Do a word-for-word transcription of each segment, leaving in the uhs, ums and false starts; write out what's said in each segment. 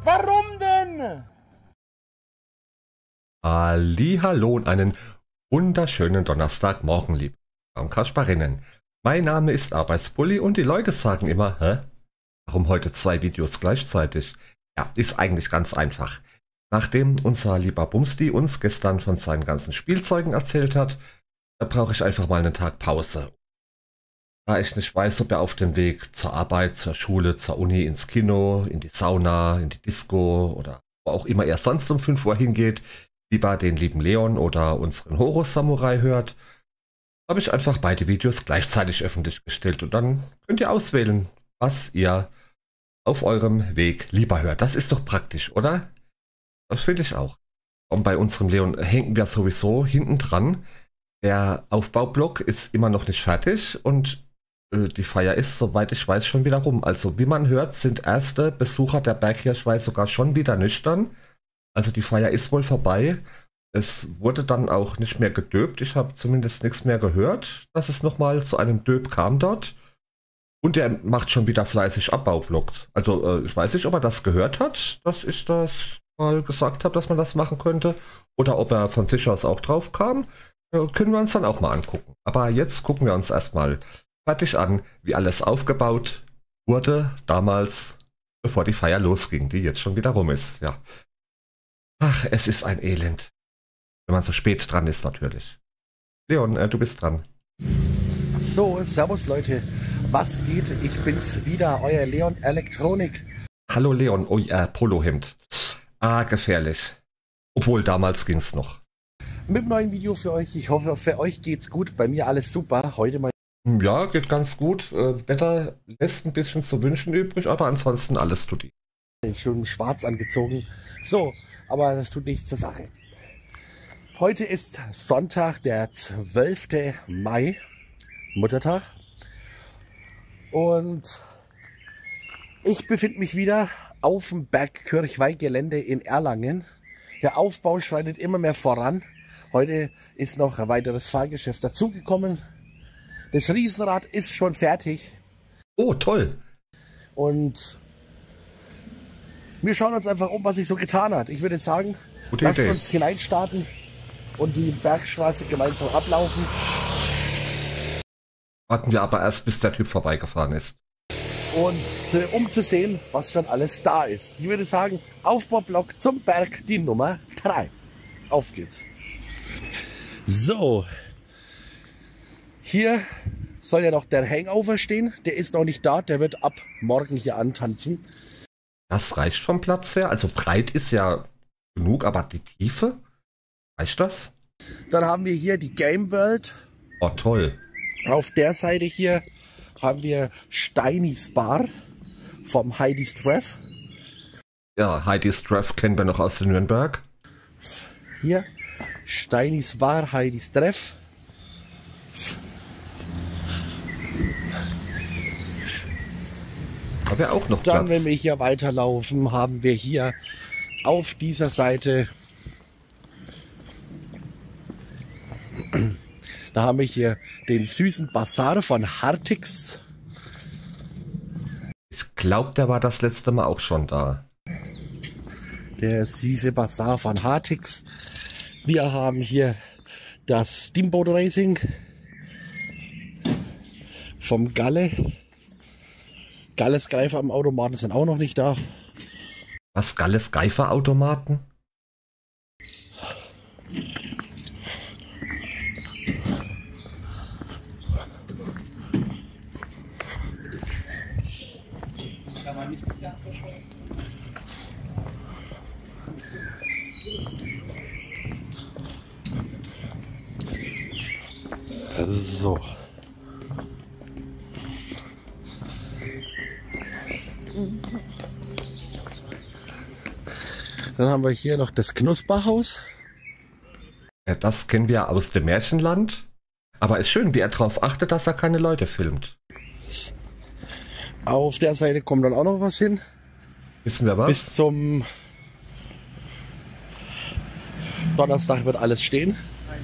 Warum denn? Hallihallo und einen wunderschönen Donnerstagmorgen, liebe Kasparinnen. Mein Name ist Arbeitsbully und die Leute sagen immer, hä? Warum heute zwei Videos gleichzeitig? Ja, ist eigentlich ganz einfach. Nachdem unser lieber Bumsti uns gestern von seinen ganzen Spielzeugen erzählt hat, da brauche ich einfach mal einen Tag Pause. Da ich nicht weiß, ob er auf dem Weg zur Arbeit, zur Schule, zur Uni, ins Kino, in die Sauna, in die Disco oder wo auch immer er sonst um fünf Uhr hingeht, lieber den lieben Leon oder unseren Horus-Samurai hört, habe ich einfach beide Videos gleichzeitig öffentlich gestellt und dann könnt ihr auswählen, was ihr auf eurem Weg lieber hört. Das ist doch praktisch, oder? Das finde ich auch. Und bei unserem Leon hängen wir sowieso hinten dran. Der Aufbaublock ist immer noch nicht fertig und äh, die Feier ist, soweit ich weiß, schon wieder rum. Also wie man hört, sind erste Besucher der Berghirschweih sogar schon wieder nüchtern. Also die Feier ist wohl vorbei. Es wurde dann auch nicht mehr gedöbt. Ich habe zumindest nichts mehr gehört, dass es nochmal zu einem Döb kam dort. Und er macht schon wieder fleißig Abbaublock. Also äh, ich weiß nicht, ob er das gehört hat, dass ich das mal gesagt habe, dass man das machen könnte. Oder ob er von sich aus auch drauf kam. Äh, können wir uns dann auch mal angucken. Aber jetzt gucken wir uns erstmal fertig an, wie alles aufgebaut wurde damals, bevor die Feier losging, die jetzt schon wieder rum ist. Ja. Ach, es ist ein Elend. Wenn man so spät dran ist, natürlich. Leon, äh, du bist dran. So, servus Leute. Was geht? Ich bin's wieder, euer Leon Elektronik. Hallo Leon, oh ja, Polohemd. Ah, gefährlich. Obwohl, damals ging's noch. Mit einem neuen Video für euch. Ich hoffe, für euch geht's gut. Bei mir alles super. Heute mal. Ja, geht ganz gut. Äh, Wetter lässt ein bisschen zu wünschen übrig, aber ansonsten alles tut die. Schön schwarz angezogen. So, aber das tut nichts zur Sache. Heute ist Sonntag, der zwölfte Mai, Muttertag. Und ich befinde mich wieder auf dem Bergkirchweih-Gelände in Erlangen. Der Aufbau schreitet immer mehr voran. Heute ist noch ein weiteres Fahrgeschäft dazugekommen. Das Riesenrad ist schon fertig. Oh, toll. Und wir schauen uns einfach um, was sich so getan hat. Ich würde sagen, Gute lasst Idee. uns hineinstarten und die Bergstraße gemeinsam ablaufen. Warten wir aber erst, bis der Typ vorbeigefahren ist. Und äh, um zu sehen, was schon alles da ist. Ich würde sagen, Aufbaublock zum Berg, die Nummer drei. Auf geht's. So. Hier soll ja noch der Hangover stehen. Der ist noch nicht da. Der wird ab morgen hier antanzen. Das reicht vom Platz her. Also breit ist ja genug, aber die Tiefe? Reicht das? Dann haben wir hier die Game World. Oh, toll. Auf der Seite hier haben wir Steinis Bar vom Heidi's Treff. Ja, Heidi's Treff kennen wir noch aus Nürnberg. Hier Steinis Bar, Heidi's Treff. Da wäre auch noch Dann, Platz. wenn wir hier weiterlaufen, haben wir hier auf dieser Seite, da haben wir hier den süßen Bazar von Hartix. Ich glaube, der war das letzte Mal auch schon da. Der süße Bazar von Hartix. Wir haben hier das Steamboat Racing vom Galle. Galles Greifer am Automaten sind auch noch nicht da. Was, Galles Geiferautomaten? So. Dann haben wir hier noch das Knusperhaus. Ja, das kennen wir aus dem Märchenland. Aber ist schön, wie er darauf achtet, dass er keine Leute filmt. Auf der Seite kommt dann auch noch was hin. Wissen wir was? Bis zum Donnerstag wird alles stehen.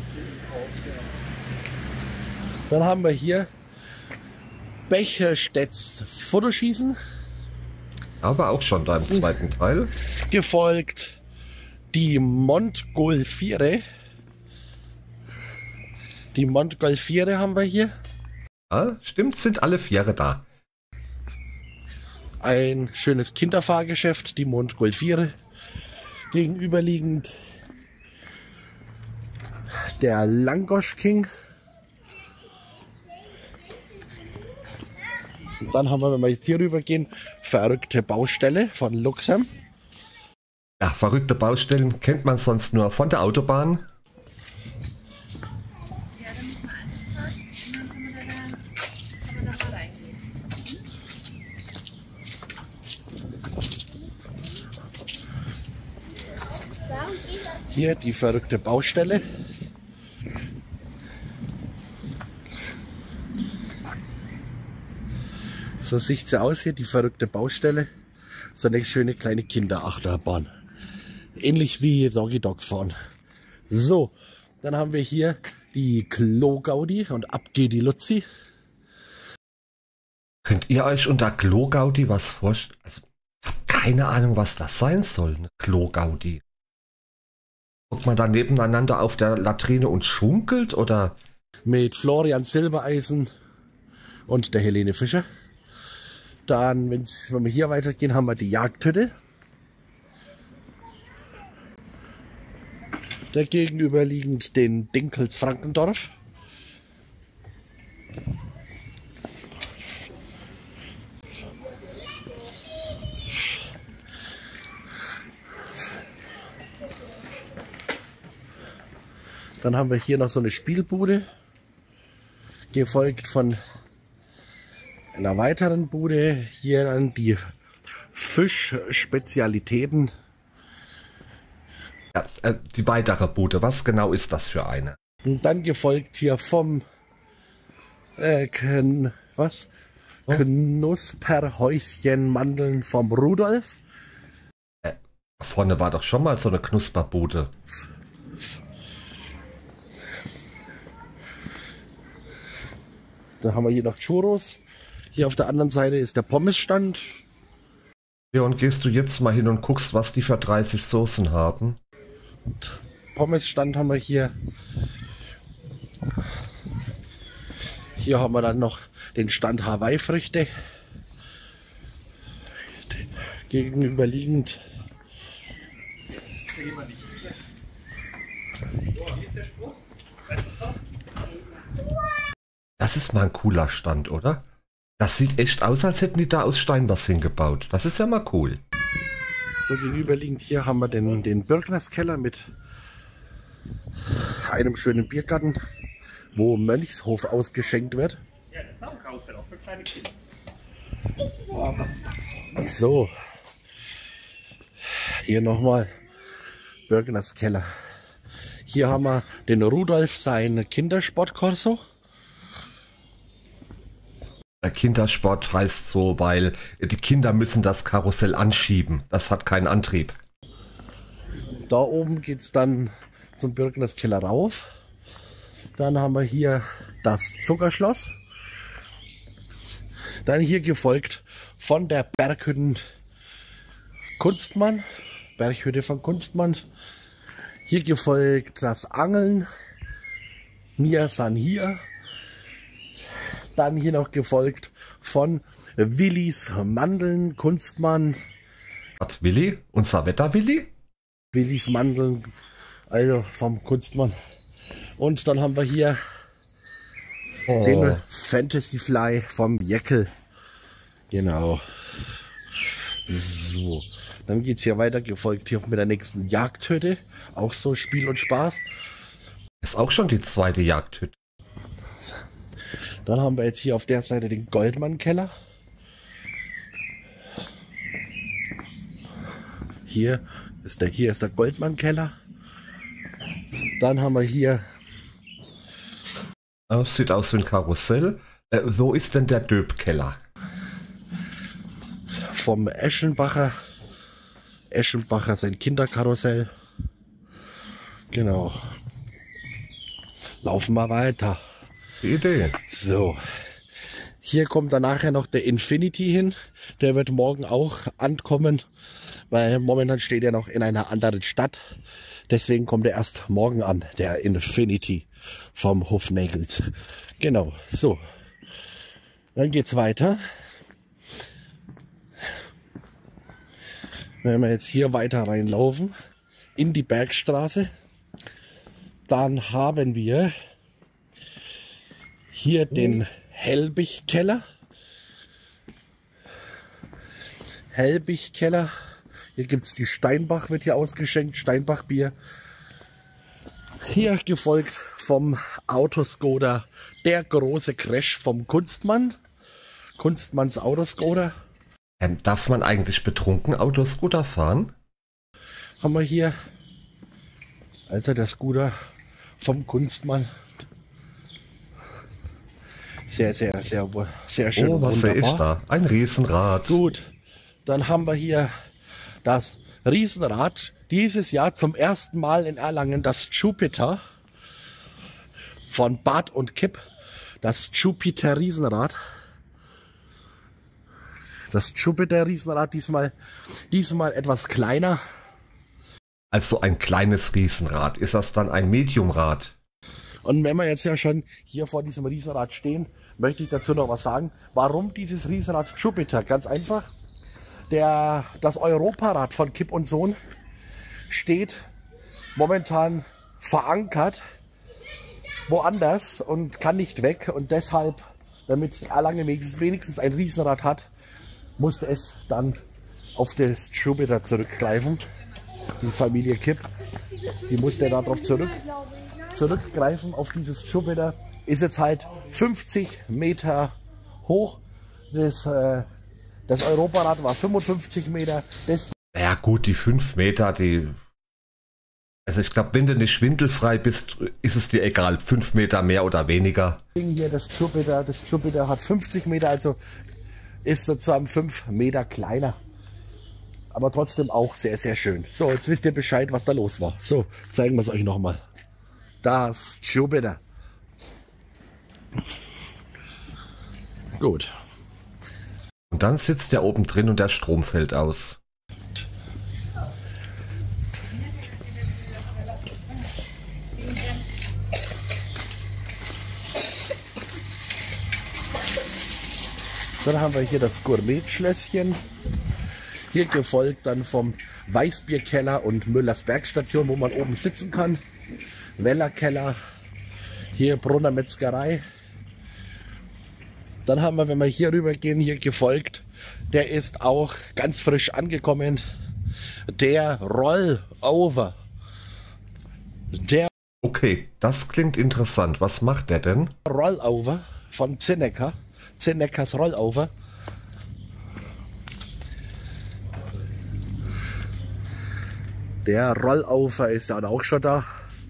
Dann haben wir hier Becherstedts Fotoschießen. Aber auch schon da im zweiten Teil. Gefolgt die Montgolfiere. Die Montgolfiere haben wir hier. Ja, stimmt, sind alle Viere da. Ein schönes Kinderfahrgeschäft, die Montgolfiere. Gegenüberliegend der Langosch King. Und dann haben wir, wenn wir jetzt hier rüber gehen, verrückte Baustelle von Luxem. Ja, verrückte Baustellen kennt man sonst nur von der Autobahn. Hier die verrückte Baustelle. So sieht sie aus hier, die verrückte Baustelle. So eine schöne kleine Kinderachterbahn. Ähnlich wie Doggy Dog fahren. So, dann haben wir hier die Klo-Gaudi und ab geht die Luzi. Könnt ihr euch unter Klo-Gaudi was vorstellen? Also, ich habe keine Ahnung, was das sein soll, eine Klo-Gaudi. Guckt man da nebeneinander auf der Latrine und schunkelt, oder? Mit Florian Silbereisen und der Helene Fischer. Dann, wenn's, wenn wir hier weitergehen, haben wir die Jagdhütte. Der gegenüberliegend den Dinkels Frankendorf. Dann haben wir hier noch so eine Spielbude, gefolgt von einer weiteren Bude. Hier dann die Fischspezialitäten. Ja, äh, die weitere Bude, was genau ist das für eine? Und dann gefolgt hier vom äh, Kn was? Oh. Knusperhäuschen Mandeln vom Rudolf. Äh, vorne war doch schon mal so eine Knusperbude. Da haben wir hier noch Churros. Hier auf der anderen Seite ist der Pommesstand. Ja, und gehst du jetzt mal hin und guckst, was die für dreißig Soßen haben? Und Pommesstand haben wir hier. Hier haben wir dann noch den Stand Hawaii-Früchte. Gegenüberliegend. Das ist mal ein cooler Stand, oder? Das sieht echt aus, als hätten die da aus Stein was hingebaut. Das ist ja mal cool. So gegenüberliegend hier haben wir den, den Bürgners Keller mit einem schönen Biergarten, wo Mönchshof ausgeschenkt wird. Ja, das ist auch ein Karussell, auch für kleine Kinder. So, hier nochmal Bürgners Keller. Hier haben wir den Rudolf, sein Kindersportkorso. Der Kindersport heißt so, weil die Kinder müssen das Karussell anschieben. Das hat keinen Antrieb. Da oben geht es dann zum Bürgners Keller rauf. Dann haben wir hier das Zuckerschloss. Dann hier gefolgt von der Berghütten Kunstmann. Berghütte von Kunstmann. Hier gefolgt das Angeln. Wir sind hier. Dann hier noch gefolgt von Willis Mandeln Kunstmann. Was, Willi? Unser Wetter-Willi? Willis Mandeln, also vom Kunstmann. Und dann haben wir hier Oh. den Fantasy Fly vom Jeckel. Genau. So. Dann geht es hier weiter, gefolgt hier mit der nächsten Jagdhütte. Auch so Spiel und Spaß. Ist auch schon die zweite Jagdhütte. Dann haben wir jetzt hier auf der Seite den Goldmann-Keller. Hier ist der, hier ist der Goldmann-Keller. Dann haben wir hier. Oh, sieht aus wie ein Karussell. Äh, wo ist denn der Döbkeller? Vom Eschenbacher. Eschenbacher sein Kinderkarussell. Genau. Laufen wir weiter. Die Idee. So. Hier kommt dann nachher noch der Infinity hin. Der wird morgen auch ankommen, weil momentan steht er noch in einer anderen Stadt. Deswegen kommt er erst morgen an, der Infinity vom Hufnagels. Genau, so. Dann geht's weiter. Wenn wir jetzt hier weiter reinlaufen, in die Bergstraße, dann haben wir hier den Helbig-Keller. Helbig-Keller. Hier gibt es die Steinbach, wird hier ausgeschenkt, Steinbach-Bier. Hier gefolgt vom Autoscoder, der große Crash vom Kunstmann. Kunstmanns Autoscoder. Ähm, darf man eigentlich betrunken Autoscooter fahren? Haben wir hier, also der Scooter vom Kunstmann. Sehr, sehr, sehr, sehr schön. Oh, was sehe ich da? Ein Riesenrad. Gut, dann haben wir hier das Riesenrad. Dieses Jahr zum ersten Mal in Erlangen das Jupiter von Bart und Kipp. Das Jupiter Riesenrad. Das Jupiter Riesenrad diesmal, diesmal etwas kleiner. Also ein kleines Riesenrad. Ist das dann ein Mediumrad? Und wenn wir jetzt ja schon hier vor diesem Riesenrad stehen, möchte ich dazu noch was sagen. Warum dieses Riesenrad Jupiter? Ganz einfach. Der, das Europarad von Kipp und Sohn steht momentan verankert woanders und kann nicht weg. Und deshalb, damit Erlangen wenigstens ein Riesenrad hat, musste es dann auf das Jupiter zurückgreifen. Die Familie Kipp, die musste darauf zurück, zurückgreifen, auf dieses Jupiter. Ist jetzt halt fünfzig Meter hoch. Das, äh, das Europarad war fünfundfünfzig Meter. Das ja gut, die fünf Meter, die... Also ich glaube, wenn du nicht schwindelfrei bist, ist es dir egal. fünf Meter mehr oder weniger. Hier, das Jupiter, das Jupiter hat fünfzig Meter, also ist sozusagen fünf Meter kleiner. Aber trotzdem auch sehr, sehr schön. So, jetzt wisst ihr Bescheid, was da los war. So, zeigen wir es euch nochmal. Das Jupiter. Gut. Und dann sitzt der oben drin und der Strom fällt aus. Dann haben wir hier das Gourmet-Schlösschen. Hier gefolgt dann vom Weißbierkeller und Müllers Bergstation, wo man oben sitzen kann. Wellerkeller. Hier Brunner Metzgerei. Dann haben wir, wenn wir hier rüber gehen, hier gefolgt. Der ist auch ganz frisch angekommen. Der Rollover. Der Okay, das klingt interessant. Was macht der denn? Rollover von Zinnecker. Zinneckers Rollover. Der Rollover ist ja auch schon da.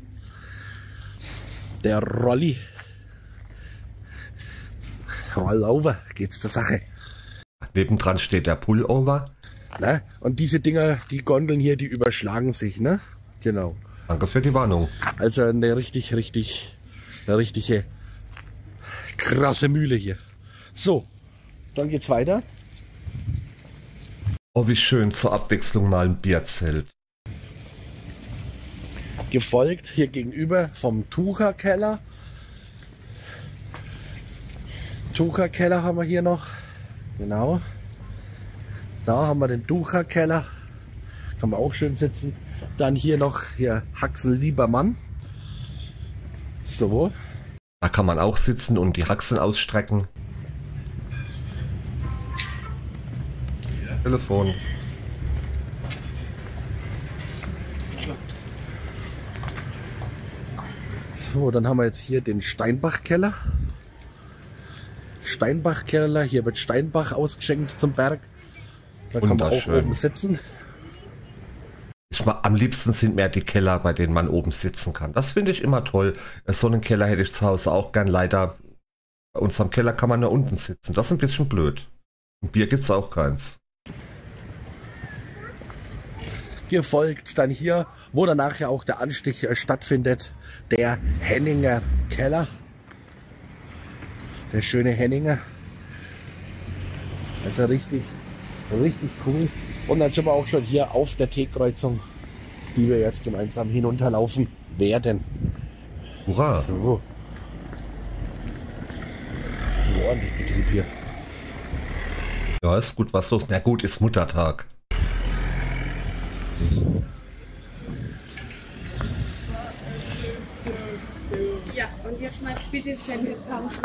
Der Rolli. Rollover, geht's zur Sache. Nebendran steht der Pullover. Ne? Und diese Dinger, die Gondeln hier, die überschlagen sich, ne? Genau. Danke für die Warnung. Also eine richtig, richtig, eine richtige krasse Mühle hier. So, dann geht's weiter. Oh, wie schön, zur Abwechslung mal ein Bierzelt. Gefolgt hier gegenüber vom Tucherkeller. Tucherkeller haben wir hier noch. Genau. Da haben wir den Tucherkeller. Kann man auch schön sitzen. Dann hier noch hier Haxel Liebermann. So. Da kann man auch sitzen und die Haxen ausstrecken. Telefon. So, dann haben wir jetzt hier den Steinbach-Keller. Steinbach-Keller, hier wird Steinbach ausgeschenkt zum Berg. Da kann man auch oben sitzen. Ich, am liebsten sind mir die Keller, bei denen man oben sitzen kann. Das finde ich immer toll. So einen Keller hätte ich zu Hause auch gern. Leider, bei uns am Keller kann man nur unten sitzen. Das ist ein bisschen blöd. Und Bier gibt es auch keins. Gefolgt dann hier, wo dann nachher auch der Anstich äh, stattfindet, der Henninger Keller. Der schöne Henninger. Also richtig, richtig cool. Und dann sind wir auch schon hier auf der T-Kreuzung, die wir jetzt gemeinsam hinunterlaufen werden. Hurra! So. Ein ordentlicher Betrieb hier. Ja, ist gut was los. Na gut, ist Muttertag. Ja, und jetzt mal bitte Sendekanten.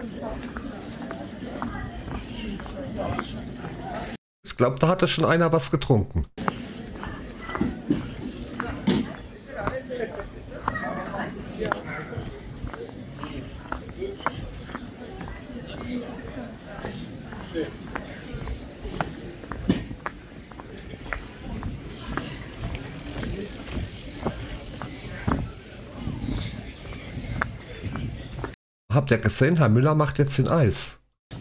Ich glaube, da hatte schon einer was getrunken. Habt ihr gesehen, Herr Müller macht jetzt den Eis.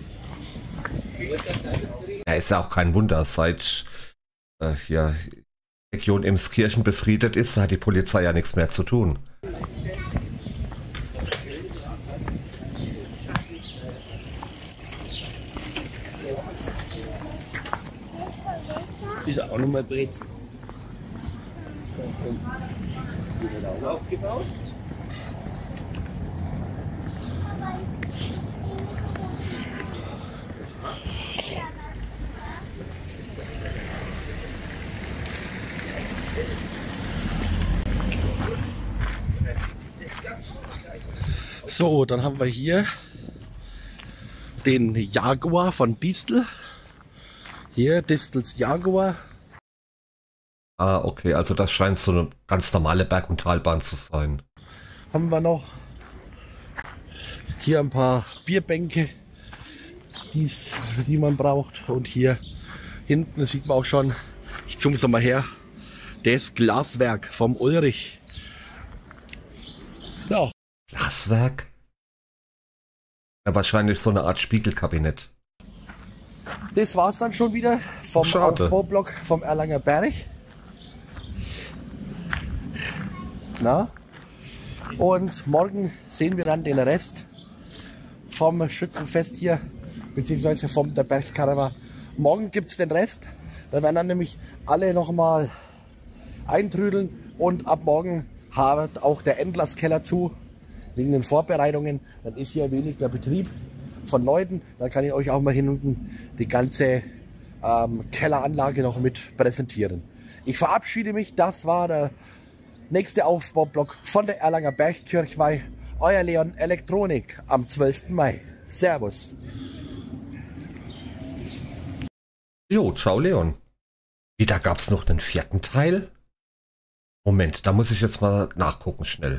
Ja, ist ja auch kein Wunder, seit äh, hier Region Emskirchen befriedet ist, hat die Polizei ja nichts mehr zu tun. Ist auch nochmal Brezel. Wieder aufgebaut. So, dann haben wir hier den Jaguar von Distel. Hier Distels Jaguar. Ah, okay, also das scheint so eine ganz normale Berg- und Talbahn zu sein. Haben wir noch hier ein paar Bierbänke, die's, die man braucht. Und hier hinten, das sieht man auch schon, ich zoome es mal her, das Glaswerk vom Ulrich. Ja. Glaswerk? Ja, wahrscheinlich so eine Art Spiegelkabinett. Das war's dann schon wieder vom Schade. Aufbaublock vom Erlanger Berg. Na? Und morgen sehen wir dann den Rest vom Schützenfest hier, beziehungsweise vom der Bergkarawan. Morgen gibt es den Rest. Da werden dann nämlich alle nochmal eintrüdeln und ab morgen hat auch der Endlasskeller zu, wegen den Vorbereitungen. Dann ist hier weniger Betrieb von Leuten. Dann kann ich euch auch mal hinten die ganze ähm, Kelleranlage noch mit präsentieren. Ich verabschiede mich. Das war der nächste Aufbaublock von der Erlanger Bergkirchweih. Euer Leon Elektronik am zwölften Mai. Servus. Jo, ciao Leon. Wie, da gab's noch einen vierten Teil? Moment, da muss ich jetzt mal nachgucken schnell.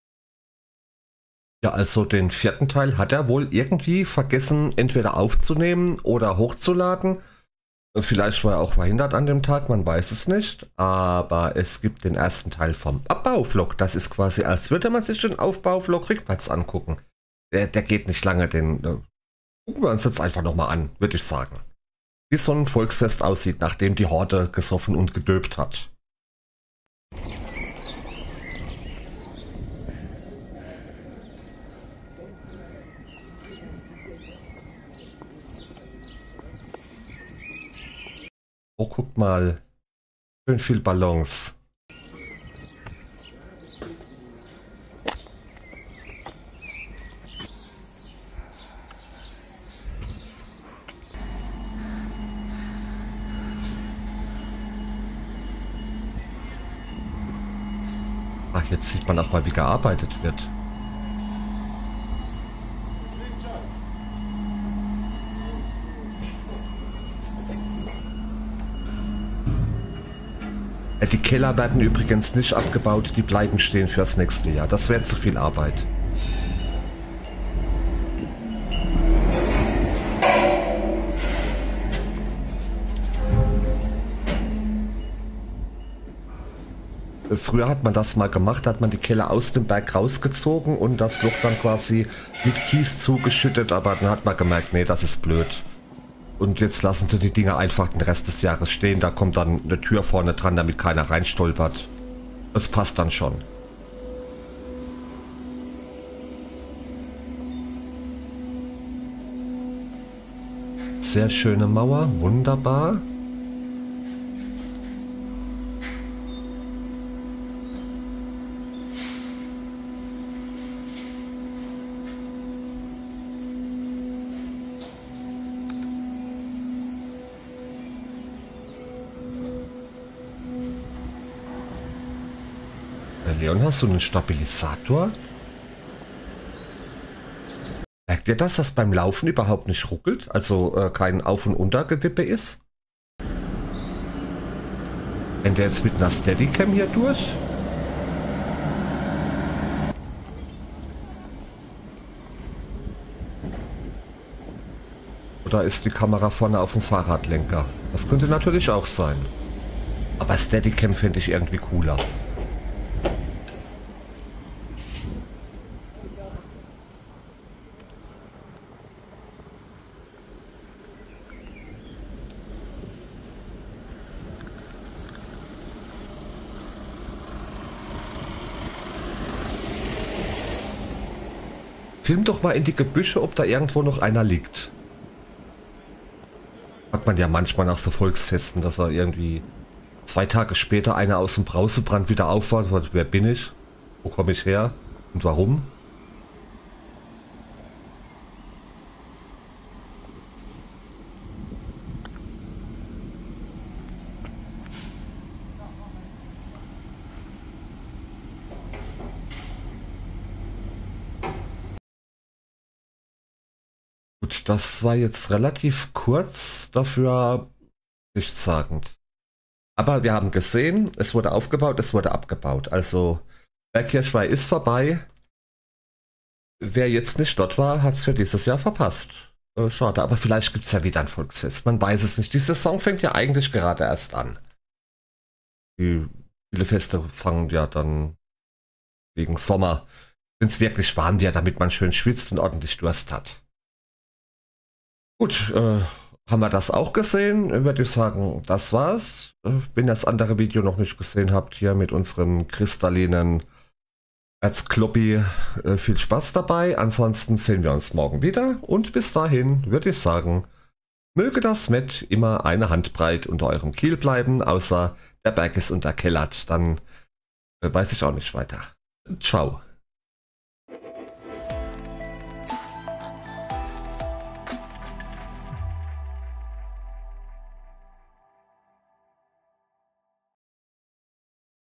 Ja, also den vierten Teil hat er wohl irgendwie vergessen, entweder aufzunehmen oder hochzuladen. Vielleicht war er auch verhindert an dem Tag, man weiß es nicht. Aber es gibt den ersten Teil vom Abbauvlog. Das ist quasi, als würde man sich den Aufbauvlog rückwärts angucken. Der, der geht nicht lange, den äh, gucken wir uns jetzt einfach nochmal an, würde ich sagen. Wie so ein Volksfest aussieht, nachdem die Horde gesoffen und gedöbt hat. Oh, guckt mal. Schön viel Ballons. Ach, jetzt sieht man auch mal, wie gearbeitet wird. Die Keller werden übrigens nicht abgebaut, die bleiben stehen fürs nächste Jahr. Das wäre zu viel Arbeit. Früher hat man das mal gemacht, hat man die Keller aus dem Berg rausgezogen und das Loch dann quasi mit Kies zugeschüttet, aber dann hat man gemerkt, nee, das ist blöd. Und jetzt lassen sie die Dinger einfach den Rest des Jahres stehen. Da kommt dann eine Tür vorne dran, damit keiner reinstolpert. Das passt dann schon. Sehr schöne Mauer, wunderbar. Leon, hast du einen Stabilisator? Merkt ihr das, dass beim Laufen überhaupt nicht ruckelt? Also äh, kein Auf- und Untergewippe ist? Wenn der jetzt mit einer Steadicam hier durch? Oder ist die Kamera vorne auf dem Fahrradlenker? Das könnte natürlich auch sein. Aber Steadicam finde ich irgendwie cooler. Film doch mal in die Gebüsche, ob da irgendwo noch einer liegt. Hat man ja manchmal nach so Volksfesten, dass er irgendwie zwei Tage später einer aus dem Brausebrand wieder aufwacht. Wer bin ich? Wo komme ich her? Und warum? Gut, das war jetzt relativ kurz, dafür nichtssagend. Aber wir haben gesehen, es wurde aufgebaut, es wurde abgebaut. Also Bergkirchweih ist vorbei. Wer jetzt nicht dort war, hat es für dieses Jahr verpasst. Äh, schade, aber vielleicht gibt es ja wieder ein Volksfest. Man weiß es nicht. Die Saison fängt ja eigentlich gerade erst an. Die, viele Feste fangen ja dann wegen Sommer, wenn es wirklich warm wird, damit man schön schwitzt und ordentlich Durst hat. Gut, äh, haben wir das auch gesehen? Würde ich sagen, das war's. Äh, wenn ihr das andere Video noch nicht gesehen habt, hier mit unserem kristallinen Erzkloppi, äh, viel Spaß dabei. Ansonsten sehen wir uns morgen wieder. Und bis dahin würde ich sagen, möge das Met immer eine Handbreit unter eurem Kiel bleiben, außer der Berg ist unterkellert. Dann äh, weiß ich auch nicht weiter. Ciao.